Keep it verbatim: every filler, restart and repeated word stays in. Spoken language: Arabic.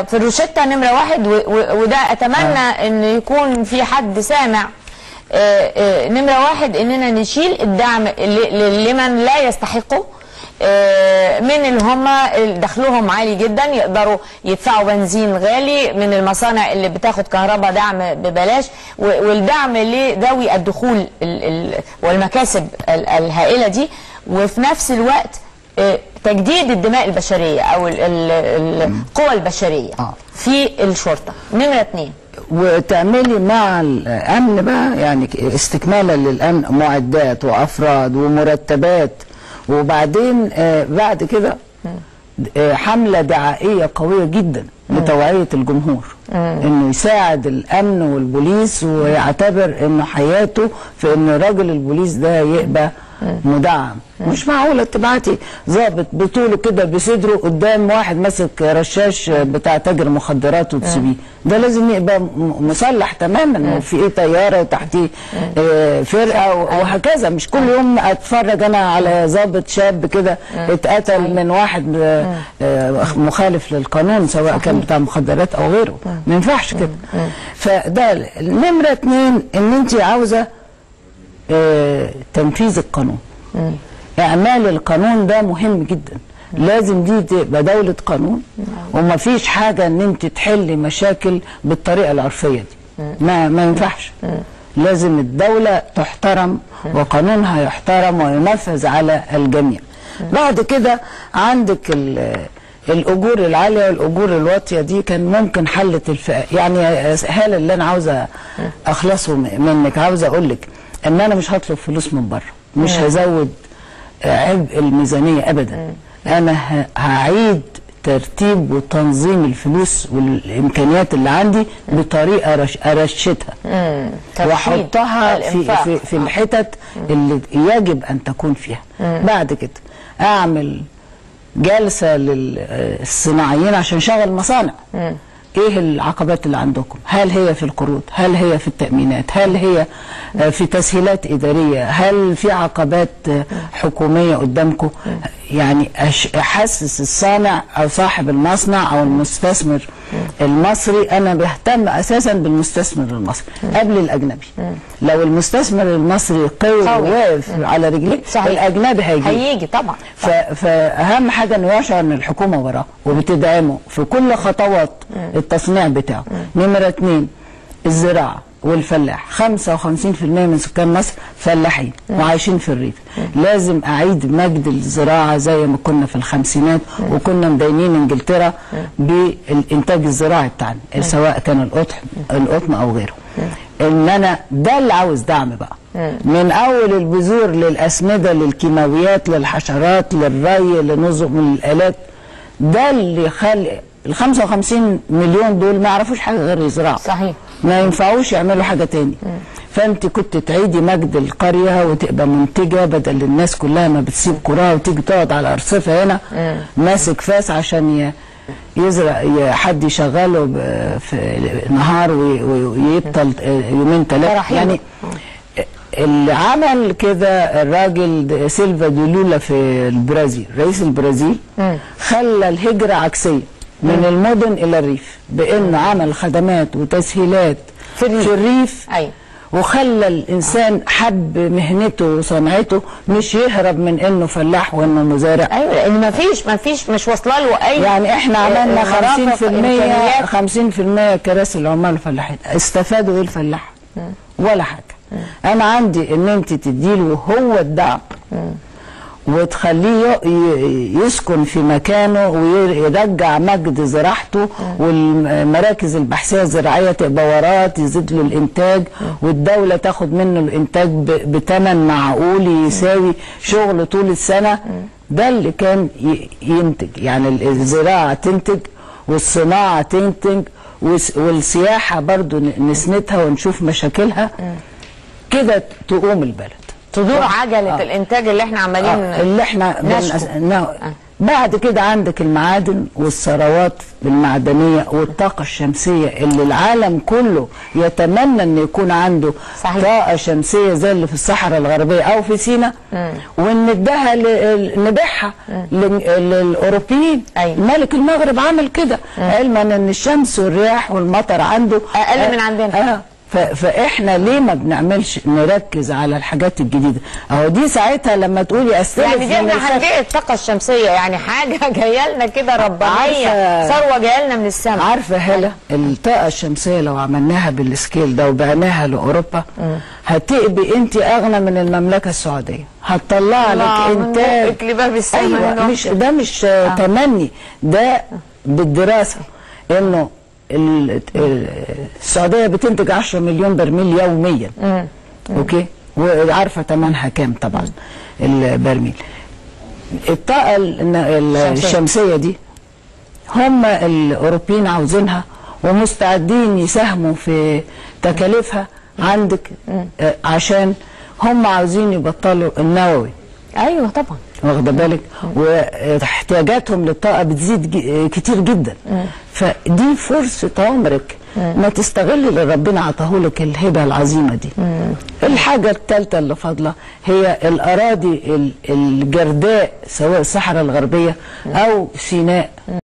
في الروشتة نمرة واحد، وده اتمنى آه. ان يكون في حد سامع. آه آه نمرة واحد اننا نشيل الدعم لمن لا يستحقه، آه من اللي هم دخلهم عالي جدا يقدروا يدفعوا بنزين غالي، من المصانع اللي بتاخد كهرباء دعم ببلاش، والدعم لذوي الدخول والمكاسب الهائلة دي، وفي نفس الوقت آه تجديد الدماء البشرية او القوى البشرية في الشرطة. نمرة اتنين، وتعملي مع الامن بقى يعني استكمالا للامن معدات وافراد ومرتبات، وبعدين آه بعد كده آه حمله دعائيه قويه جدا لتوعيه الجمهور انه يساعد الامن والبوليس، ويعتبر انه حياته في ان راجل البوليس ده يبقى مدعم. مش معقوله تبعتي ضابط بطوله كده بصدره قدام واحد ماسك رشاش بتاع تاجر مخدرات وتسيبيه. ده لازم يبقى مسلح تماما، وفي ايه طياره وتحتيه اه فرقه وهكذا. مش كل يوم اتفرج انا على ضابط شاب كده اتقتل من واحد اه مخالف للقانون، سواء كان بتاع مخدرات او غيره. ما ينفعش كده. فده نمره اتنين، ان انت عاوزه اه تنفيذ القانون. اعمال القانون ده مهم جدا. لازم دي تبقى دولة قانون، وما فيش حاجة ان انت تحلي مشاكل بالطريقة العرفية دي. ما ما ينفعش. لازم الدولة تحترم وقانونها يحترم وينفذ على الجميع. بعد كده عندك الاجور العالية والاجور الواطية، دي كان ممكن حلت الفئة. يعني هاله اللي انا عاوزة اخلصه منك، عاوزة اقول لك ان انا مش هطلب فلوس من بره، مش هزود عبء الميزانية ابدا. انا هعيد ترتيب وتنظيم الفلوس والامكانيات اللي عندي بطريقه رش ارشدها واحطها في في في الحتت اللي يجب ان تكون فيها. بعد كده اعمل جلسه للصناعيين عشان شغل مصانع. ايه العقبات اللي عندكم؟ هل هي في القروض؟ هل هي في التأمينات؟ هل هي في تسهيلات إدارية؟ هل في عقبات حكومية قدامكم؟ يعني احسس الصانع او صاحب المصنع او المستثمر المصري. انا بهتم اساسا بالمستثمر المصري قبل الاجنبي. لو المستثمر المصري قوي وواقف على رجليه، الاجنبي هيجي هيجي طبعا. فاهم حاجه انه يشعر ان الحكومه وراه وبتدعمه في كل خطوات التصنيع بتاعه. نمره اتنين، الزراعه والفلاح. خمسة وخمسين في المية من سكان مصر فلاحين وعايشين في الريف. لازم اعيد مجد الزراعه زي ما كنا في الخمسينات، وكنا مدينين انجلترا بالانتاج الزراعي بتاعنا، سواء كان القطن القطن او غيره. ان انا ده اللي عاوز دعم بقى، من اول البذور للاسمده للكيماويات للحشرات للري لنظم الالات. ده اللي خلق ال خمسة وخمسين مليون دول ما يعرفوش حاجه غير يزرعوا. صحيح. ما ينفعوش يعملوا حاجه تاني. فانت كنت تعيدي مجد القريه وتبقى منتجه، بدل الناس كلها ما بتسيب قراها وتيجي تقعد على ارصفه هنا ماسك فاس عشان يزرع، حد يشغله في نهار ويبطل يومين ثلاثه. يعني اللي عمل كده الراجل سيلفا دي لولا في البرازيل، رئيس البرازيل، خلى الهجره عكسيه من المدن الى الريف، بانه عمل خدمات وتسهيلات في الريف, في الريف. أيوة. وخلى الانسان حب مهنته وصنعته، مش يهرب من انه فلاح وانه مزارع. ايوه، لان ما فيش ما فيش مش واصله له اي. يعني احنا عملنا خمسين في المية خمسين في المية كراسي العمال الفلاحين. استفادوا ايه الفلاح؟ ولا حاجه. انا عندي ان انت تديله هو الدعم وتخليه يسكن في مكانه ويرجع مجد زراعته، والمراكز البحثيه الزراعيه تبقى وراه تزيد له الانتاج، والدوله تاخد منه الانتاج بثمن معقول يساوي شغل طول السنه. ده اللي كان ينتج. يعني الزراعه تنتج والصناعه تنتج والسياحه برضو نسندها ونشوف مشاكلها كده، تقوم البلد، تدور عجله آه. الانتاج اللي احنا عمالين آه. اللي احنا بعد كده عندك المعادن والثروات المعدنية والطاقة الشمسية اللي العالم كله يتمنى ان يكون عنده صحيح. طاقة شمسية زي اللي في الصحراء الغربية او في سيناء، وان ادها نبيعها للاوروبيين. أيوة. ملك المغرب عمل كده علما ان الشمس والرياح والمطر عنده اقل آه من عندنا. آه فاحنا ليه ما بنعملش نركز على الحاجات الجديده؟ اهو دي ساعتها لما تقولي استلف يعني دي احنا هنبيع الطاقه الشمسيه، يعني حاجه جايه لنا كده ربانيه، ثروه جايه لنا من السماء. عارفه هلا الطاقه الشمسيه لو عملناها بالسكيل ده وبعناها لاوروبا هتبقي انت اغنى من المملكه السعوديه، هتطلع لك انتاج لباب السماء. أيوة مش ده مش آه. تمني، ده بالدراسه انه السعوديه بتنتج عشرة مليون برميل يوميا. مم. اوكي، وعارفه ثمنها كام طبعا البرميل. الطاقه الشمسيه دي هم الاوروبيين عاوزينها ومستعدين يساهموا في تكاليفها عندك، عشان هم عاوزين يبطلوا النووي. ايوه طبعا، واخده بالك، واحتياجاتهم للطاقه بتزيد كتير جدا. مم. فدي فرصه عمرك ما تستغل اللي ربنا عطاهولك الهبه العظيمه دي. مم. الحاجه الثالثه اللي فاضله هي الاراضي الجرداء سواء الصحراء الغربيه او سيناء.